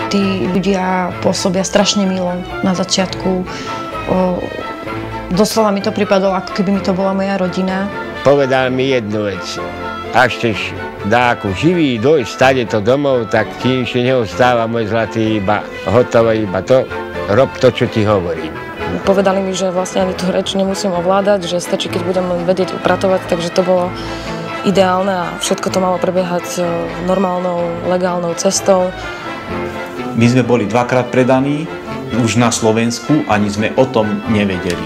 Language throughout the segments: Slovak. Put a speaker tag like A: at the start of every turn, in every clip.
A: Tí ľudia pôsobia strašne milo na začiatku. Doslova mi to pripadalo, ako keby mi to bola moja rodina.
B: Povedal mi jednu vec. Až chceš dáku živý dojsť stadeto domov, tak ti ešte neostáva, môj zlatý, iba hotové, iba to. Rob to, čo ti hovorím.
C: Povedali mi, že vlastne ani tú reč nemusím ovládať, že stačí, keď budem vedieť upratovať, takže to bolo ideálne a všetko to malo prebiehať normálnou, legálnou cestou.
D: My sme boli dvakrát predaní, už na Slovensku, ani sme o tom nevedeli.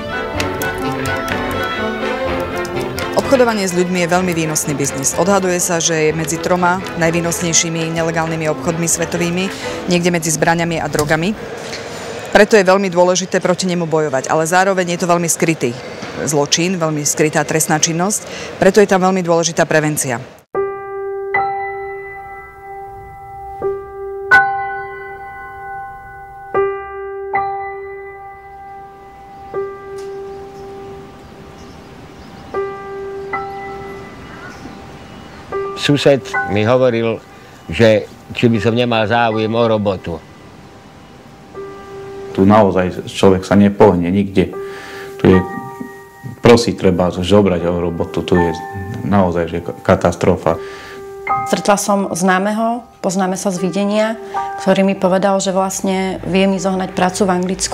E: Obchodovanie s ľuďmi je veľmi výnosný biznis. Odhaduje sa, že je medzi 3 najvýnosnejšími nelegálnymi obchodmi svetovými, niekde medzi zbraňami a drogami. Preto je veľmi dôležité proti nemu bojovať, ale zároveň je to veľmi skrytý zločin, veľmi skrytá trestná činnosť, preto je tam veľmi dôležitá prevencia.
B: Sused mi hovoril, že či by som nemal záujem o robotu.
D: Tu naozaj človek sa nepohne nikde. Tu je, prosí, treba zobrať o robotu. Tu je naozaj že katastrofa.
A: Stretla som známeho, poznáme sa z videnia, ktorý mi povedal, že vlastne vie mi zohnať prácu v Anglicku.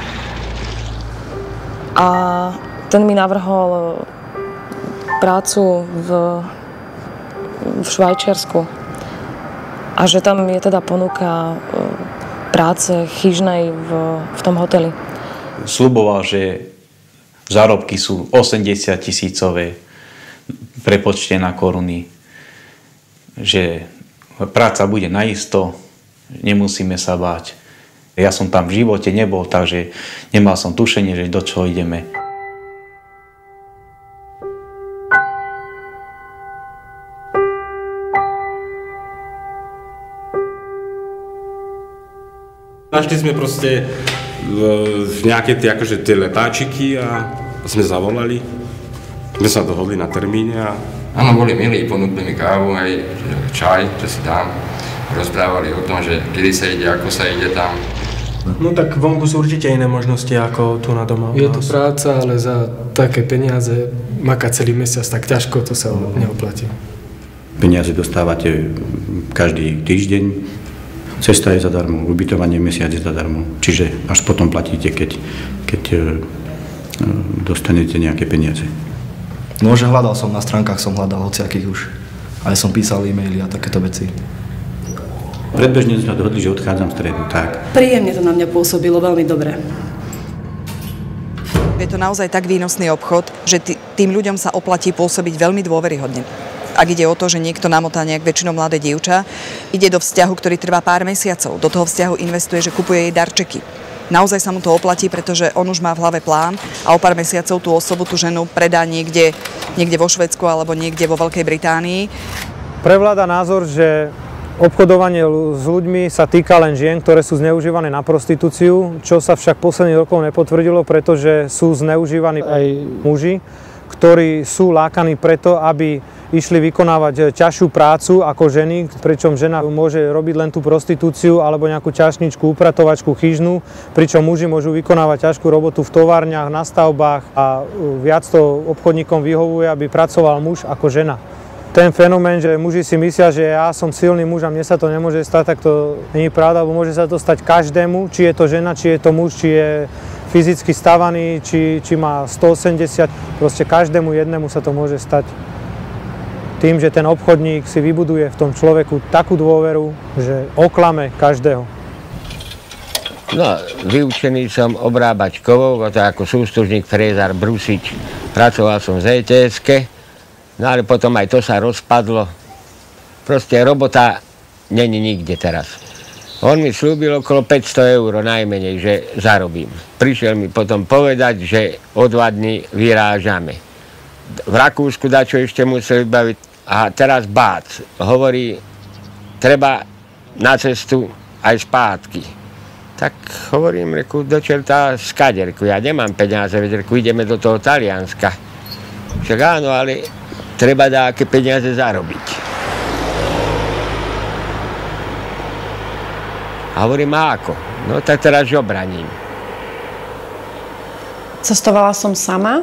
C: A ten mi navrhol prácu v Švajčiarsku. A že tam je teda ponuka práce chyžnej v tom hoteli.
D: Sľuboval, že zárobky sú 80 000 prepočte na koruny. Že práca bude naisto, nemusíme sa báť. Ja som tam v živote nebol, takže nemal som tušenie, že do čoho ideme.
F: Našli sme proste nejaké tie letáčiky a sme zavolali. Sme sa dohodli na termíne a...
G: Áno, boli milí, ponúkli mi kávu, aj čaj, čo si dám. Rozprávali o tom, že kedy sa ide, ako sa ide tam.
H: No tak vonku sú určite iné možnosti ako tu na doma.
I: Je to práca, ale za také peniaze makať celý mesiac, tak ťažko to sa neoplatí.
J: Peniaze dostávate každý týždeň. Cesta je zadarmo, ubytovanie mesiac je zadarmo. Čiže až potom platíte, keď dostanete nejaké peniaze.
K: No, že hľadal som na stránkach, som hľadal hociakých už. Aj som písal e-maily a takéto veci.
J: Predbežne sme dohodli, že odchádzam v stredu, tak.
L: Príjemne to na mňa pôsobilo, veľmi dobre.
E: Je to naozaj tak výnosný obchod, že tým ľuďom sa oplatí pôsobiť veľmi dôveryhodne. Ak ide o to, že niekto namotá nejak väčšinou mladé dievča, ide do vzťahu, ktorý trvá pár mesiacov. Do toho vzťahu investuje, že kupuje jej darčeky. Naozaj sa mu to oplatí, pretože on už má v hlave plán a o pár mesiacov tú osobu, tú ženu predá niekde vo Švédsku alebo niekde vo Veľkej Británii.
M: Prevláda názor, že obchodovanie s ľuďmi sa týka len žien, ktoré sú zneužívané na prostitúciu, čo sa však posledných rokov nepotvrdilo, pretože sú zneužívaní aj muži, ktorí sú lákaní preto, aby išli vykonávať ťažšiu prácu ako ženy, pričom žena môže robiť len tú prostitúciu alebo nejakú čašničku, upratovačku, chyžnú, pričom muži môžu vykonávať ťažkú robotu v továrniach, na stavbách a viac to obchodníkom vyhovuje, aby pracoval muž ako žena. Ten fenomén, že muži si myslia, že ja som silný muž a mne sa to nemôže stať, tak to nie je pravda, lebo môže sa to stať každému, či je to žena, či je to muž, či je fyzicky stavaný, či má 180, proste každému jednému sa to môže stať. Tým, že ten obchodník si vybuduje v tom človeku takú dôveru, že oklame každého.
B: No, vyučený som obrábať kovov, to ako sústružník, frézar, brusič. Pracoval som v ETS-ke, no ale potom aj to sa rozpadlo. Proste robota není nikde teraz. On mi slúbil okolo 500 € najmenej, že zarobím. Prišiel mi potom povedať, že o 2 dní vyrážame. V Rakúsku dačo ešte musel vybaviť. A teraz bác hovorí, treba na cestu aj spátky. Tak hovorím, reku, do čerta skade, reku, ja nemám peniaze, reku, ideme do toho Talianska. Však áno, ale treba dáke peniaze zarobiť. A A hovorím, a ako? No tak teraz žobraním.
A: Cestovala som sama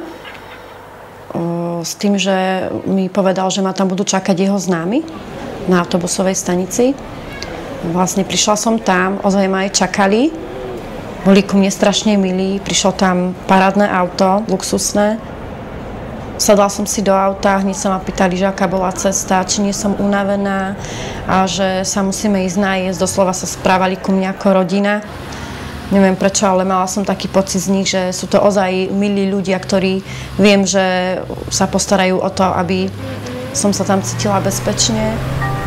A: s tým, že mi povedal, že ma tam budú čakať jeho známi na autobusovej stanici. Vlastne prišla som tam, ozaj ma aj čakali. Boli ku mne strašne milí, prišlo tam parádne auto, luxusné. Sadla som si do auta, hneď sa ma pýtali, že aká bola cesta, či nie som unavená a že sa musíme ísť najesť. Doslova sa správali ku mne ako rodina. Neviem prečo, ale mala som taký pocit z nich, že sú to ozaj milí ľudia, ktorí viem, že sa postarajú o to, aby som sa tam cítila bezpečne.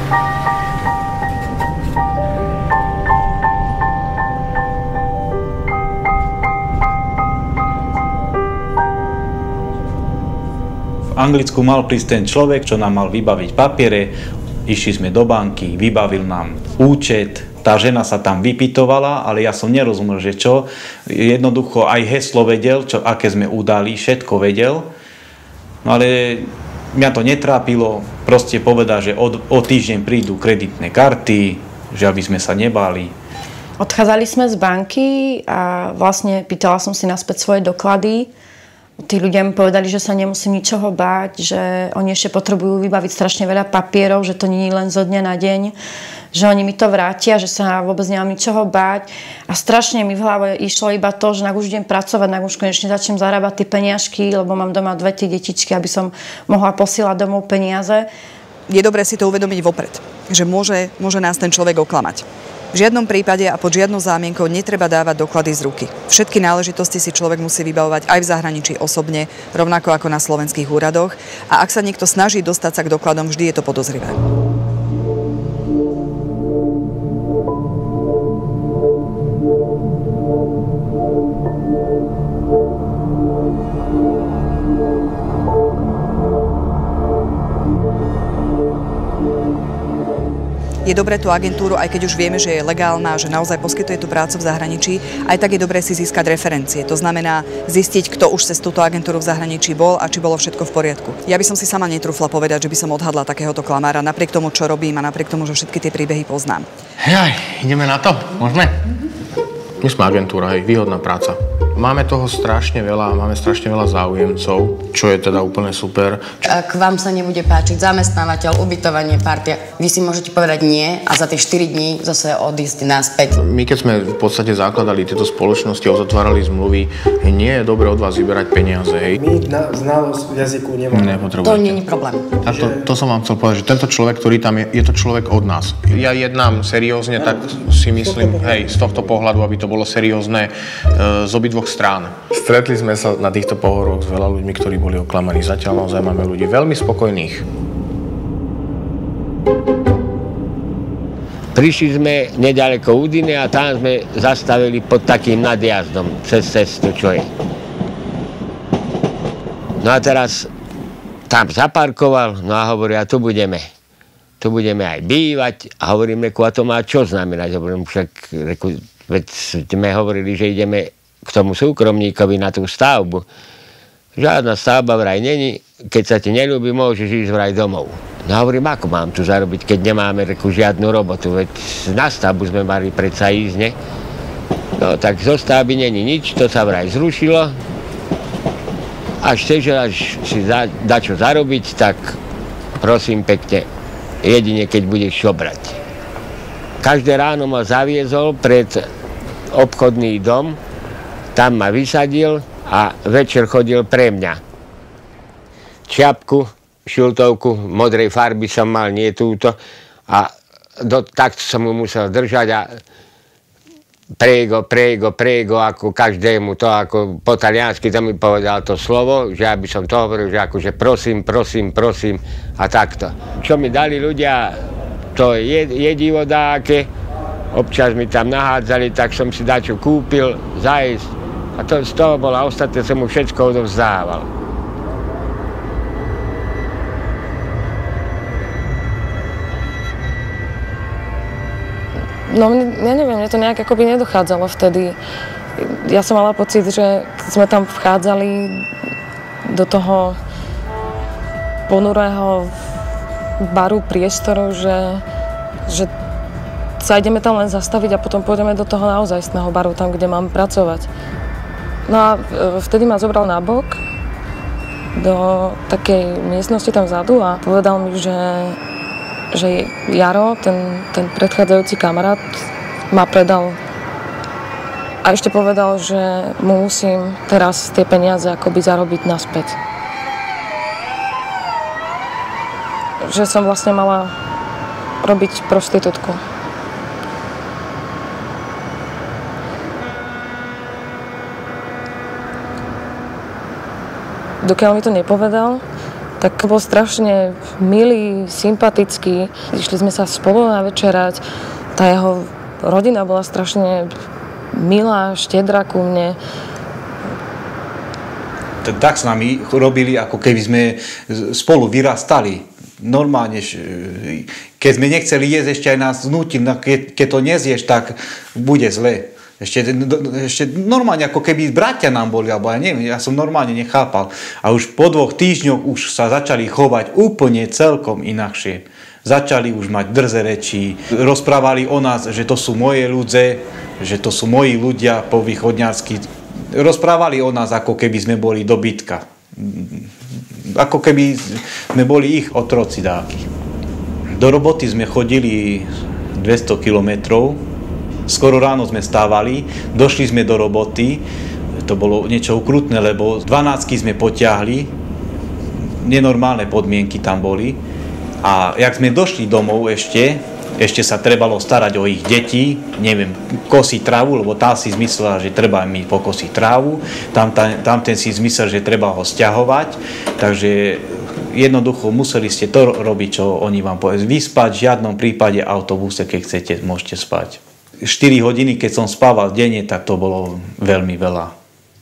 D: V Anglicku mal prísť ten človek, čo nám mal vybaviť papiere, išli sme do banky, vybavil nám účet, tá žena sa tam vypytovala, ale ja som nerozumel, že čo. Jednoducho aj heslo vedel, aké sme udali, všetko vedel. No ale mňa to netrápilo, proste povedal, že o týždeň prídu kreditné karty, že aby sme sa nebáli.
A: Odchádzali sme z banky a vlastne pýtala som si naspäť svoje doklady. Tí ľudia mi povedali, že sa nemusím ničoho báť, že oni ešte potrebujú vybaviť strašne veľa papierov, že to nie je len zo dňa na deň, že oni mi to vrátia, že sa vôbec nemám ničoho báť. A strašne mi v hlave išlo iba to, že už idem pracovať, už konečne začnem zarábať tie peniažky, lebo mám doma 2 tie detičky, aby som mohla posielať domov peniaze.
E: Je dobré si to uvedomiť vopred, že môže nás ten človek oklamať. V žiadnom prípade a pod žiadnou zámienkou netreba dávať doklady z ruky. Všetky náležitosti si človek musí vybavovať aj v zahraničí osobne, rovnako ako na slovenských úradoch. A ak sa niekto snaží dostať sa k dokladom, vždy je to podozrivé. Je dobré tú agentúru, aj keď už vieme, že je legálna, že naozaj poskytuje tú prácu v zahraničí, aj tak je dobré si získať referencie. To znamená zistiť, kto už cez túto agentúru v zahraničí bol a či bolo všetko v poriadku. Ja by som si sama netrúfla povedať, že by som odhadla takéhoto klamára, napriek tomu, čo robím a napriek tomu, že všetky tie príbehy poznám.
N: Hej, ideme na to? Môžeme? My sme agentúra, hej, výhodná práca. Máme toho strašne veľa, máme strašne veľa záujemcov, čo je teda úplne super.
O: Ak vám sa nebude páčiť zamestnávateľ, ubytovanie, partia, vy si môžete povedať nie a za tie 4 dní zase odísť naspäť.
N: My keď sme v podstate zakladali tieto spoločnosti a uzatvárali zmluvy, nie je dobre od vás vyberať peniaze, hej.
I: My znalosť jazyku nemáme.
N: Nepotrebujete.
O: To nie je problém.
N: A to som vám chcel povedať, že tento človek, ktorý tam je to človek od nás. Ja jednám seriózne, tak si myslím, hej, z tohto pohľadu, aby to bolo seriózne z obidvoch strán. Stretli sme sa na týchto pohovoroch s veľa ľuďmi, ktorí boli oklamaní. Zatiaľ naozaj máme ľudí veľmi spokojných.
B: Prišli sme nedaleko Udine a tam sme zastavili pod takým nadjazdom cez cestu, čo je. No a teraz tam zaparkoval, no a hovorí, a tu budeme aj bývať. A hovorím, a to má čo znamenať? Hovorím, však, veď sme hovorili, že ideme k tomu súkromníkovi na tú stavbu. Žiadna stavba vraj není, keď sa ti neľúbi, môžeš ísť vraj domov. No hovorím, ako mám tu zarobiť, keď nemáme žiadnu robotu, veď na stavbu sme mali predsa ísť, ne? No tak zo stavby není nič, to sa vraj zrušilo. Až si dať čo zarobiť, tak prosím pekne, jedine keď budeš šobrať. Každé ráno ma zaviezol pred obchodný dom, tam ma vysadil a večer chodil pre mňa. Čiapku, šiltovku, modrej farby som mal, nie túto. A takto som mu musel držať a prego, ako každému to, ako po taliansky to mi povedal to slovo, že aby som to hovoril, že akože prosím a takto. Čo mi dali ľudia, to je divodáke, občas mi tam nahádzali, tak som si dačo kúpil, zajesť. A to z toho bolo, a ostatné som mu všetko odovzdával.
C: No, ja neviem, mne to nejak akoby nedochádzalo vtedy. Ja som mala pocit, že keď sme tam vchádzali do toho ponurého baru priestoru, že sa ideme tam len zastaviť a potom pôjdeme do toho naozajstného baru, tam, kde mám pracovať. No a vtedy ma zobral na bok do takej miestnosti tam vzadu a povedal mi, že Jaro, ten predchádzajúci kamarát, ma predal. A ešte povedal, že mu musím teraz tie peniaze akoby zarobiť naspäť. Že som vlastne mala robiť prostitútku. Dokiaľ mi to nepovedal, tak bol strašne milý, sympatický. Išli sme sa spolu navečerať. Tá jeho rodina bola strašne milá, štedrá ku mne.
D: Tak s nami robili, ako keby sme spolu vyrastali. Normálne, keď sme nechceli jesť, ešte aj nás znútili, keď to nezješ, tak bude zle. Ešte normálne, ako keby bratia nám boli, alebo ja neviem, ja som normálne nechápal. A už po 2 týždňoch už sa začali chovať úplne celkom inakšie. Začali už mať drze reči, rozprávali o nás, že to sú moje ľudze, že to sú moji ľudia po východňarsky. Rozprávali o nás, ako keby sme boli dobytka. Ako keby sme boli ich otroci dáky. Do roboty sme chodili 200 kilometrov. Skoro ráno sme stávali, došli sme do roboty, to bolo niečo ukrutné, lebo 12 sme potiahli, nenormálne podmienky tam boli. A jak sme došli domov ešte sa trebalo starať o ich deti, neviem, kosiť trávu, lebo tá si zmyslela, že treba mi pokosiť trávu, tamten si zmyslel, že treba ho sťahovať, takže jednoducho museli ste to robiť, čo oni vám povedali. Vyspať v žiadnom prípade autobuse, keď chcete, môžete spať. 4 hodiny, keď som spával denne, tak to bolo veľmi veľa.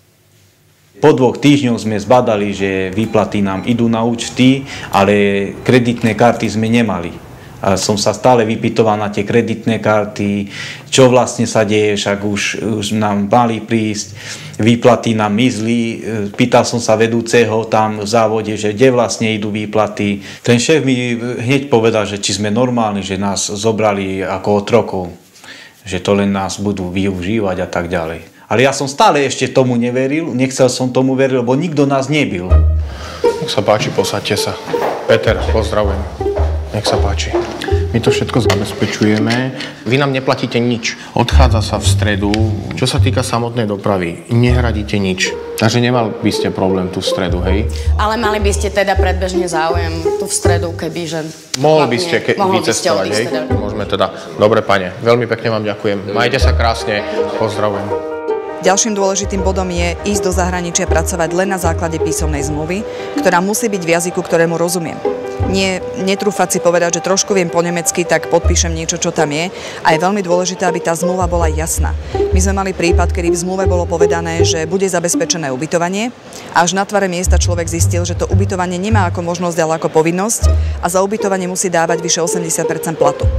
D: Po 2 týždňoch sme zbadali, že výplaty nám idú na účty, ale kreditné karty sme nemali. A som sa stále vypytoval na tie kreditné karty, čo vlastne sa deje, však už nám mali prísť, výplaty nám mizli. Pýtal som sa vedúceho tam v závode, že kde vlastne idú výplaty. Ten šéf mi hneď povedal, že či sme normálni, že nás zobrali ako otrokov, že to len nás budú využívať a tak ďalej. Ale ja som stále ešte tomu neveril, nechcel som tomu veriť, lebo nikto nás nebil.
N: Nech sa páči, posaďte sa. Peter, pozdravujem. Nech sa páči. My to všetko zabezpečujeme. Vy nám neplatíte nič. Odchádza sa v stredu. Čo sa týka samotnej dopravy, nehradíte nič. Takže nemal by ste problém tu v stredu, hej?
O: Ale mali by ste teda predbežne záujem tu v stredu, kebyže...
N: Mohli by ste vycestovať, hej? Teda. Môžeme teda. Dobre, pane. Veľmi pekne vám ďakujem. Majte sa krásne. Pozdravujem.
E: Ďalším dôležitým bodom je ísť do zahraničia pracovať len na základe písomnej zmluvy, ktorá musí byť v jazyku, ktorému rozumiem. Netrúfať si povedať, že trošku viem po nemecky, tak podpíšem niečo, čo tam je. A je veľmi dôležité, aby tá zmluva bola jasná. My sme mali prípad, kedy v zmluve bolo povedané, že bude zabezpečené ubytovanie. A až na tvare miesta človek zistil, že to ubytovanie nemá ako možnosť, ale ako povinnosť. A za ubytovanie musí dávať vyše 80% platu.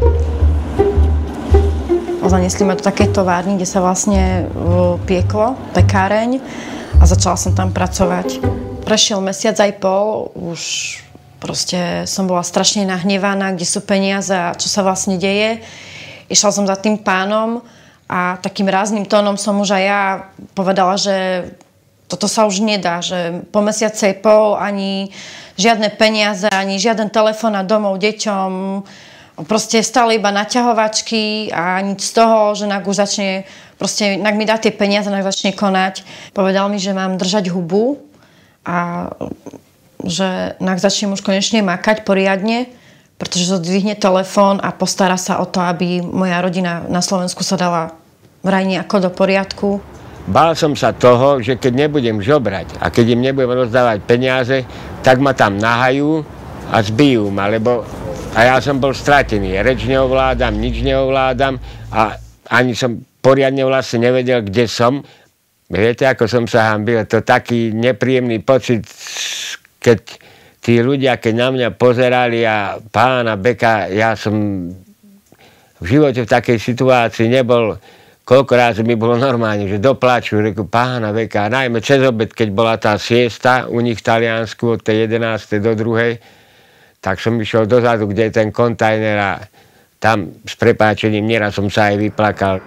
A: Zanesli ma do takej továrny, kde sa vlastne pieklo, pekáreň, a začala som tam pracovať. Prešiel mesiac aj pol, už proste som bola strašne nahnevaná, kde sú peniaze a čo sa vlastne deje. Išla som za tým pánom a takým rázným tónom som už aj ja povedala, že toto sa už nedá, že po mesiace aj pol ani žiadne peniaze, ani žiaden telefón domov deťom. Proste stále iba naťahovačky a nič z toho, že nak už začne, proste nak mi dá tie peniaze, nak začne konať. Povedal mi, že mám držať hubu a že nak začnem už konečne makať poriadne, pretože zdvihne telefón a postará sa o to, aby moja rodina na Slovensku sa dala vraj nejako do poriadku.
B: Bál som sa toho, že keď nebudem žobrať a keď im nebudem rozdávať peniaze, tak ma tam nahajú a zbijú ma, lebo a ja som bol stratený, reč neovládam, nič neovládam a ani som poriadne vlastne nevedel, kde som. Viete, ako som sa hanbil, to taký nepríjemný pocit, keď tí ľudia, keď na mňa pozerali a pána Beka, ja som v živote v takej situácii nebol, koľko razy mi bolo normálne, že dopláču, reku pána Beka, najmä cez obed, keď bola tá siesta u nich v Taliansku od tej 11. do 2. Tak som išiel dozadu, kde je ten kontajner a Tam s prepáčením nieraz som sa aj vyplakal.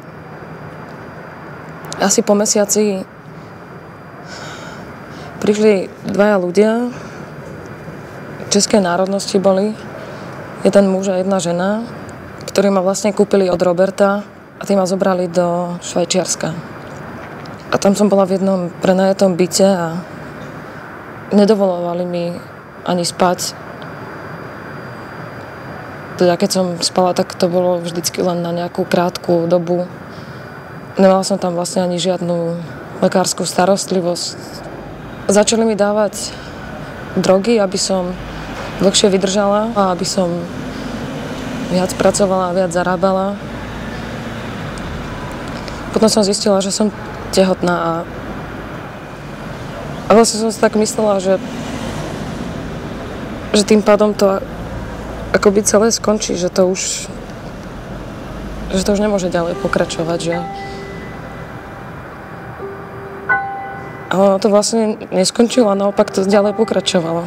C: Asi po mesiaci prišli dvaja ľudia, českej národnosti boli, jeden muž a jedna žena, ktorí ma vlastne kúpili od Roberta a tí ma zobrali do Švajčiarska. A tam som bola v jednom prenajatom byte a nedovolovali mi ani spať. Teda keď som spala, tak to bolo vždycky len na nejakú krátku dobu. Nemala som tam vlastne ani žiadnu lekárskú starostlivosť. Začali mi dávať drogy, aby som dlhšie vydržala a aby som viac pracovala a viac zarábala. Potom som zistila, že som tehotná a vlastne som si tak myslela, že tým pádom to akoby celé skončí, že to už nemôže ďalej pokračovať, že a ono to vlastne neskončilo, naopak to ďalej pokračovalo.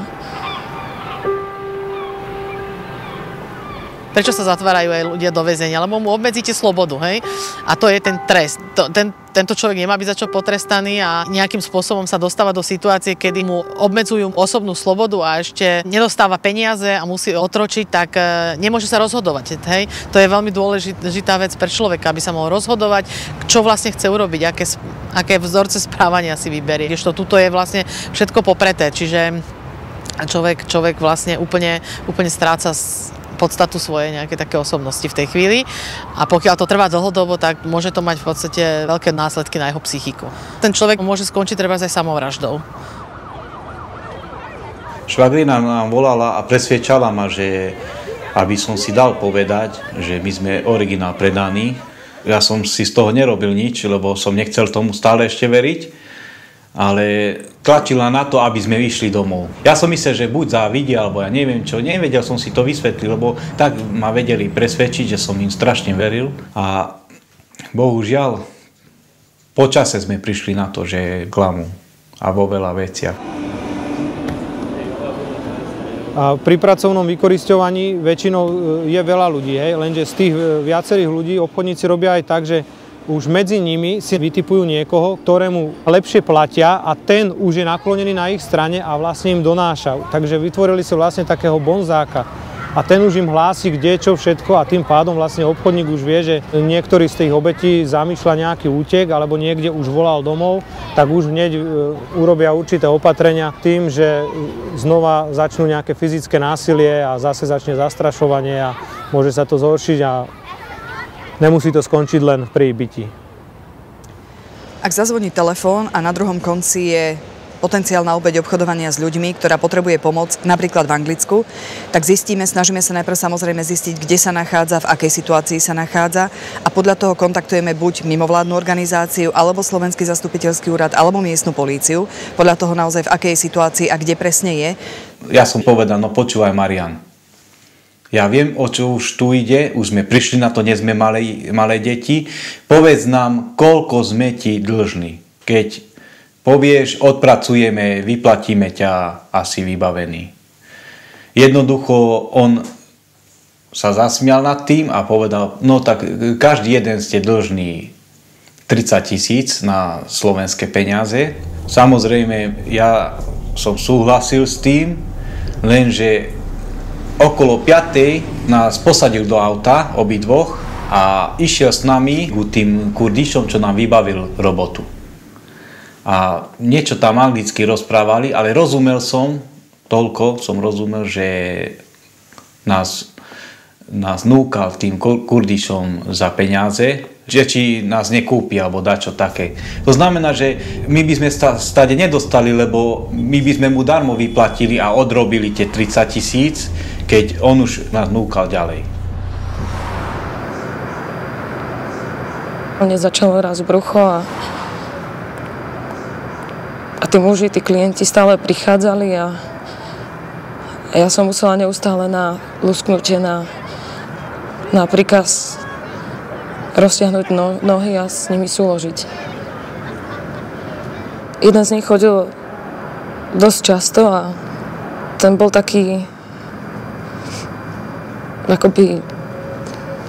P: Prečo sa zatvárajú aj ľudia do väzenia? Lebo mu obmedzíte slobodu, hej? A to je ten trest. Tento človek nemá byť za čo potrestaný a nejakým spôsobom sa dostáva do situácie, kedy mu obmedzujú osobnú slobodu a ešte nedostáva peniaze a musí otročiť, tak nemôže sa rozhodovať, hej? To je veľmi dôležitá vec pre človeka, aby sa mohol rozhodovať, čo vlastne chce urobiť, aké vzorce správania si vyberie. Ešte tuto je vlastne všetko popreté, čiže človek vlastne úplne stráca podstatu svojej nejaké také osobnosti v tej chvíli. A pokiaľ to trvá dlhodobo, tak môže to mať v podstate veľké následky na jeho psychiku. Ten človek môže skončiť treba aj samovraždou.
D: Švagrina nám volala a presviečala ma, že aby som si dal povedať, že my sme originál predaní. Ja som si z toho nerobil nič, lebo som nechcel tomu stále ešte veriť. Ale tlačila na to, aby sme vyšli domov. Ja som myslel, že buď závidia, alebo ja neviem čo, nevedel som si to vysvetliť, lebo tak ma vedeli presvedčiť, že som im strašne veril. A bohužiaľ, po čase sme prišli na to, že klamu a vo veľa veciach.
M: A pri pracovnom vykorisťovaní väčšinou je veľa ľudí, hej? Lenže z tých viacerých ľudí obchodníci robia aj tak, že už medzi nimi si vytipujú niekoho, ktorému lepšie platia a ten už je naklonený na ich strane a vlastne im donáša. Takže vytvorili si vlastne takého bonzáka a ten už im hlási, kde čo všetko a tým pádom vlastne obchodník už vie, že niektorý z tých obetí zamýšľa nejaký útek alebo niekde už volal domov, tak už hneď urobia určité opatrenia tým, že znova začnú nejaké fyzické násilie a zase začne zastrašovanie a môže sa to zhoršiť a nemusí to skončiť len pri byti.
E: Ak zazvoní telefón a na druhom konci je potenciálna obeť obchodovania s ľuďmi, ktorá potrebuje pomoc, napríklad v Anglicku, tak snažíme sa najprv samozrejme zistiť, kde sa nachádza, v akej situácii sa nachádza a podľa toho kontaktujeme buď mimovládnu organizáciu, alebo Slovenský zastupiteľský úrad, alebo miestnu políciu, podľa toho naozaj v akej situácii a kde presne je.
D: Ja som povedal, no počúvaj Marian, ja viem, o čo už tu ide, už sme prišli na to, nie sme malé deti. Povedz nám, koľko sme ti dlžní. Keď povieš, odpracujeme, vyplatíme ťa, asi vybavený. Jednoducho on sa zasmial nad tým a povedal, no tak každý jeden ste dlžní 30 000 na slovenské peniaze. Samozrejme, ja som súhlasil s tým, lenže okolo 5:00 nás posadil do auta, obidvoch, a išiel s nami k tým Kurdišom, čo nám vybavil robotu. A niečo tam anglicky rozprávali, ale rozumel som, toľko som rozumel, že nás núkal tým Kurdišom za peniaze, že či nás nekúpi alebo dačo také. To znamená, že my by sme stade nedostali, lebo my by sme mu darmo vyplatili a odrobili tie 30 000, keď on už nás núkal ďalej.
C: Mne začalo raz brucho a tí muži, tí klienti stále prichádzali a ja som musela neustále na lusknutie na príkaz roztiahnuť nohy a s nimi súložiť. Jeden z nich chodil dosť často a ten bol taký akoby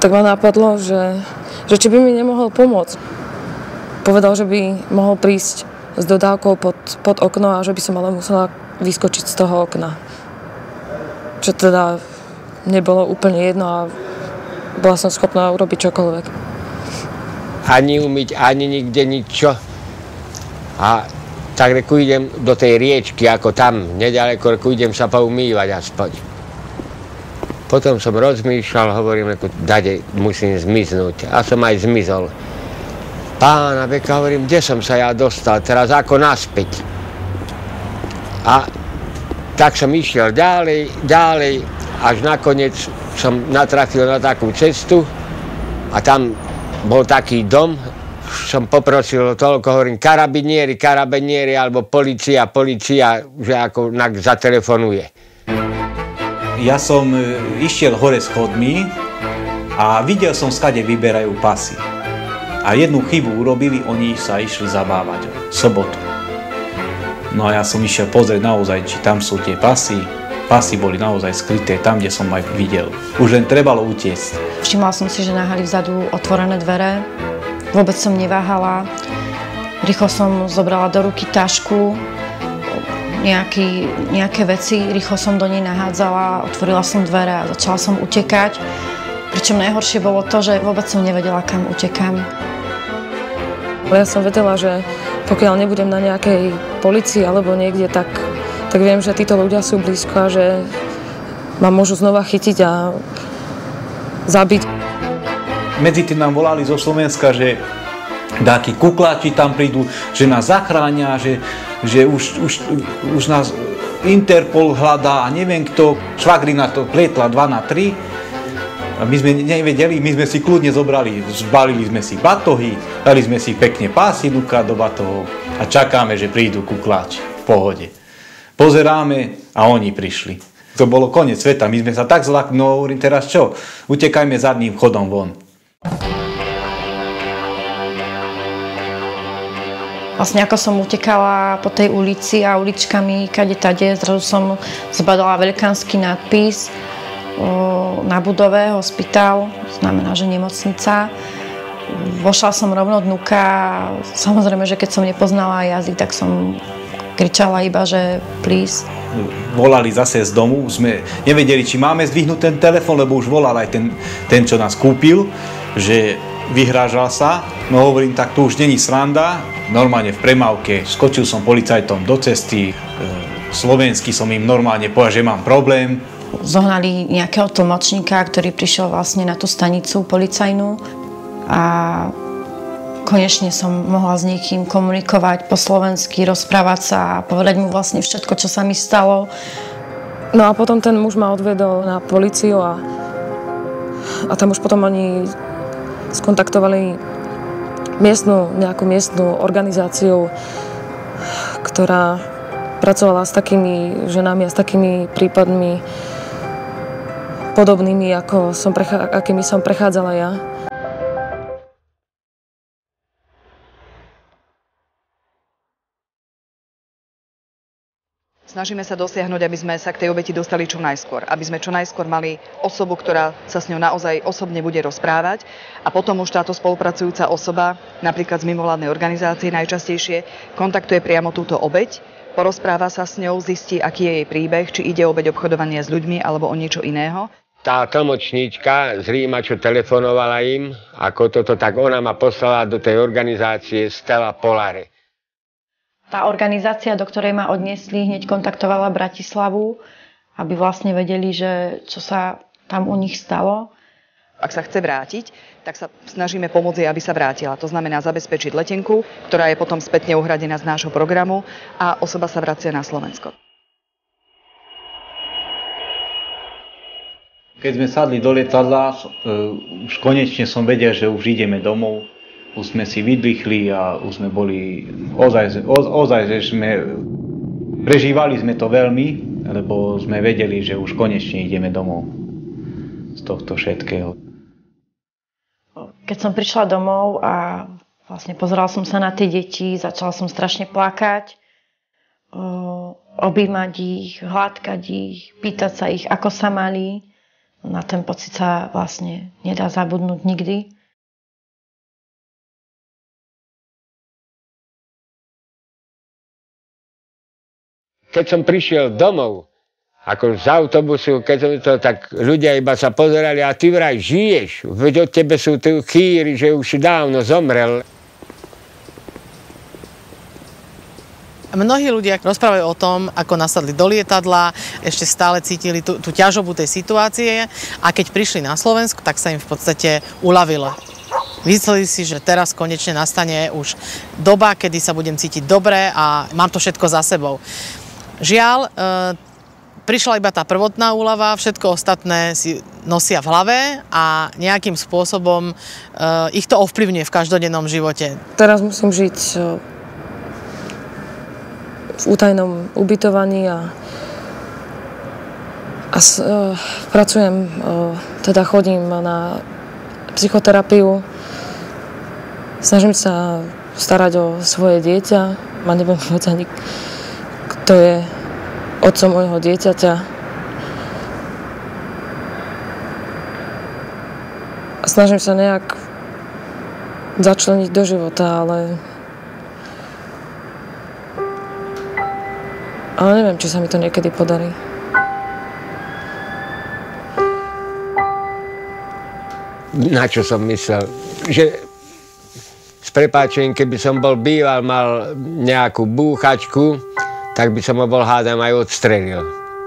C: tak ma napadlo, že či by mi nemohol pomôcť. Povedal, že by mohol prísť s dodávkou pod okno a že by som ale musela vyskočiť z toho okna. Čo teda nebolo úplne jedno a bola som schopná urobiť čokoľvek.
B: Ani umyť, ani nikde ničo. A tak reku idem do tej riečky, ako tam, nedaleko, reku idem sa poumývať aspoň. Potom som rozmýšľal, hovorím, reku, dade, musím zmiznúť. A som aj zmizol. Pána beka, hovorím, kde som sa ja dostal, teraz ako naspäť. A tak som išiel ďalej, až nakoniec som natrafil na takú cestu a tam bol taký dom, som poprosil toľko, hovorím, karabinieri, alebo polícia, že ako zatelefonuje.
D: Ja som išiel hore schodmi a videl som, skade vyberajú pasy. A jednu chybu urobili, oni sa išli zabávať v sobotu. No a ja som išiel pozrieť naozaj, či tam sú tie pasy. Pasy boli naozaj skryté tam, kde som aj videl. Už len trebalo utiecť.
A: Všimla som si, že nahali vzadu otvorené dvere. Vôbec som neváhala. Rýchlo som zobrala do ruky tašku, nejaké veci, rýchlo som do nej nahádzala, otvorila som dvere a začala som utekať. Pričom najhoršie bolo to, že vôbec som nevedela, kam utekám.
C: Ja som vedela, že pokiaľ nebudem na nejakej polícii alebo niekde, tak viem, že títo ľudia sú blízko a že ma môžu znova chytiť a zabiť.
D: Medzi tým nám volali zo Slovenska, že takí kukláči tam prídu, že nás zachránia, že už nás Interpol hľadá a neviem kto. Švagrina to plietla 2 na 3. A my sme nevedeli, my sme si kľudne zobrali, zbalili sme si batohy, dali sme si pekne pásy do batohov a čakáme, že prídu kukláči v pohode. Pozeráme a oni prišli. To bolo koniec sveta, my sme sa tak zlakli, no hovorím, teraz čo? Utekajme zadným chodom von.
A: Vlastne ako som utekala po tej ulici a uličkami kade-tade, zrazu som zbadala veľkánsky nadpis na budove, hospitál, znamená, že nemocnica. Vošla som rovno dnuka, samozrejme, že keď som nepoznala jazyk, tak som kričala iba, že please.
D: Volali zase z domu, sme nevedeli, či máme zdvihnúť ten telefon, lebo už volal aj ten, čo nás kúpil, že vyhrážal sa. No hovorím, tak to už není sranda, normálne v premávke, skočil som policajtom do cesty, slovensky som im normálne povedal, že mám problém.
A: Zohnali nejakého tlmočníka, ktorý prišiel vlastne na tú stanicu policajnú a konečne som mohla s niekým komunikovať po slovensky, rozprávať sa a povedať mu vlastne všetko, čo sa mi stalo.
C: No a potom ten muž ma odviedol na políciu a tam už potom oni skontaktovali nejakú miestnu organizáciu, ktorá pracovala s takými ženami a s takými prípadmi podobnými, akými som prechádzala ja.
E: Snažíme sa dosiahnuť, aby sme sa k tej obeti dostali čo najskôr. Aby sme čo najskôr mali osobu, ktorá sa s ňou naozaj osobne bude rozprávať. A potom už táto spolupracujúca osoba, napríklad z mimovládnej organizácie najčastejšie, kontaktuje priamo túto obeť, porozpráva sa s ňou, zistí, aký je jej príbeh, či ide o obeť obchodovania s ľuďmi alebo o niečo iného.
B: Tá tlmočníčka z Ríma, čo telefonovala im, ako toto, tak ona ma poslala do tej organizácie Stella Polare.
A: Tá organizácia, do ktorej ma odniesli, hneď kontaktovala Bratislavu, aby vlastne vedeli, že čo sa tam u nich stalo.
E: Ak sa chce vrátiť, tak sa snažíme pomôcť jej, aby sa vrátila. To znamená zabezpečiť letenku, ktorá je potom spätne uhradená z nášho programu a osoba sa vracia na Slovensko.
D: Keď sme sadli do lietadla, už konečne som vedel, že už ideme domov. Už sme si vydýchli a už sme boli ozaj, že prežívali sme to veľmi, lebo sme vedeli, že už konečne ideme domov z tohto všetkého.
A: Keď som prišla domov a vlastne pozerala som sa na tie deti, začala som strašne plakať, objímať ich, hladkať ich, pýtať sa ich, ako sa mali. Na ten pocit sa vlastne nedá zabudnúť nikdy.
B: Keď som prišiel domov, ako z autobusu, keď som to, tak ľudia iba sa pozerali, a ty vraj žiješ, veď od tebe sú tu chýry, že už dávno zomrel.
P: Mnohí ľudia rozprávajú o tom, ako nasadli do lietadla, ešte stále cítili tú ťažobu tej situácie a keď prišli na Slovensku, tak sa im v podstate uľavilo. Mysleli si, že teraz konečne nastane už doba, kedy sa budem cítiť dobre a mám to všetko za sebou. Žiaľ, prišla iba tá prvotná úľava, všetko ostatné si nosia v hlave a nejakým spôsobom ich to ovplyvňuje v každodennom živote.
C: Teraz musím žiť v útajnom ubytovaní a pracujem, teda chodím na psychoterapiu. Snažím sa starať o svoje dieťa. Ma neviem povedať ani, kto je otcom môjho dieťaťa. A snažím sa nejak začleniť do života, ale neviem, či sa mi to niekedy podarí.
B: Na čo som myslel? Že s prepáčením, keby som bol býval, mal nejakú búchačku, tak by som ho bol, hádam, aj odstrelil.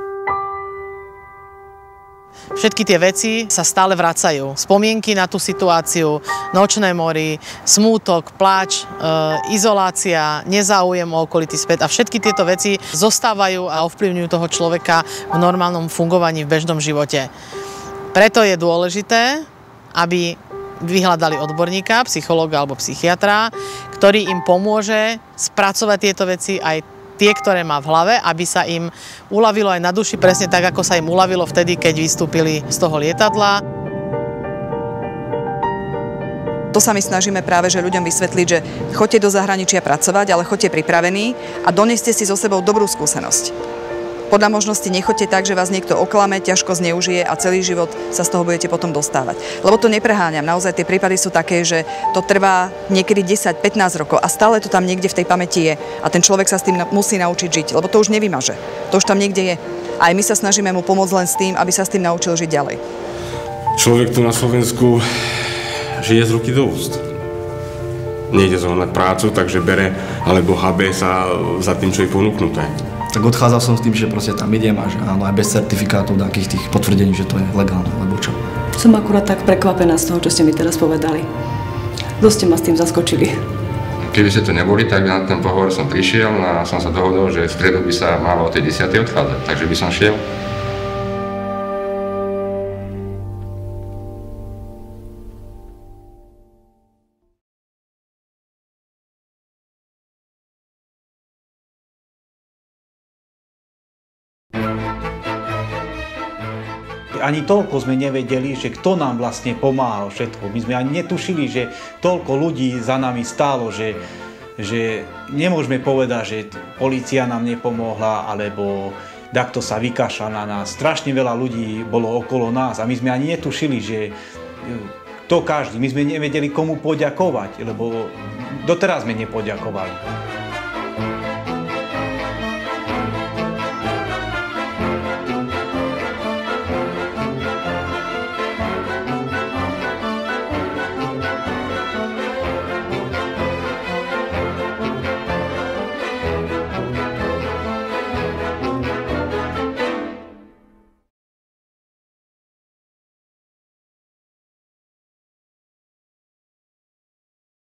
P: Všetky tie veci sa stále vracajú. Spomienky na tú situáciu, nočné mory, smútok, pláč, izolácia, nezáujem o okolitý svet a všetky tieto veci zostávajú a ovplyvňujú toho človeka v normálnom fungovaní v bežnom živote. Preto je dôležité, aby vyhľadali odborníka, psychológa alebo psychiatra, ktorý im pomôže spracovať tieto veci aj tie, ktoré má v hlave, aby sa im uľavilo aj na duši, presne tak, ako sa im uľavilo vtedy, keď vystúpili z toho lietadla.
E: To sa my snažíme práve, že ľuďom vysvetliť, že choďte do zahraničia pracovať, ale choďte pripravení a doneste si so sebou dobrú skúsenosť. Podľa možnosti nechoďte tak, že vás niekto oklame, ťažko zneužije a celý život sa z toho budete potom dostávať. Lebo to nepreháňam. Naozaj tie prípady sú také, že to trvá niekedy 10-15 rokov a stále to tam niekde v tej pamäti je. A ten človek sa s tým musí naučiť žiť, lebo to už nevymaže. To už tam niekde je. A aj my sa snažíme mu pomôcť len s tým, aby sa s tým naučil žiť ďalej.
F: Človek tu na Slovensku žije z ruky do úst. Nejde zohnať prácu, takže bere alebo habe sa za tým, čo je ponúknuté.
K: Tak odchádzal som s tým, že proste tam idem a že áno, aj bez certifikátov, takých tých potvrdení, že to je legálne, alebo čo.
L: Som akurát tak prekvapená z toho, čo ste mi teraz povedali. Dosť ste ma s tým zaskočili.
G: Keby ste tu neboli, tak na ten pohovor som prišiel a som sa dohodol, že v stredu by sa malo o tej 10. odchádzať, takže by som šiel.
Q: Ani toľko sme nevedeli, že kto nám vlastne pomáhal všetko. My sme ani netušili, že toľko ľudí za nami stálo, že nemôžeme povedať, že polícia nám nepomohla, alebo takto sa vykašľa na nás. Strašne veľa ľudí bolo okolo nás a my sme ani netušili, že to každý. My sme nevedeli komu poďakovať, lebo doteraz sme nepoďakovali.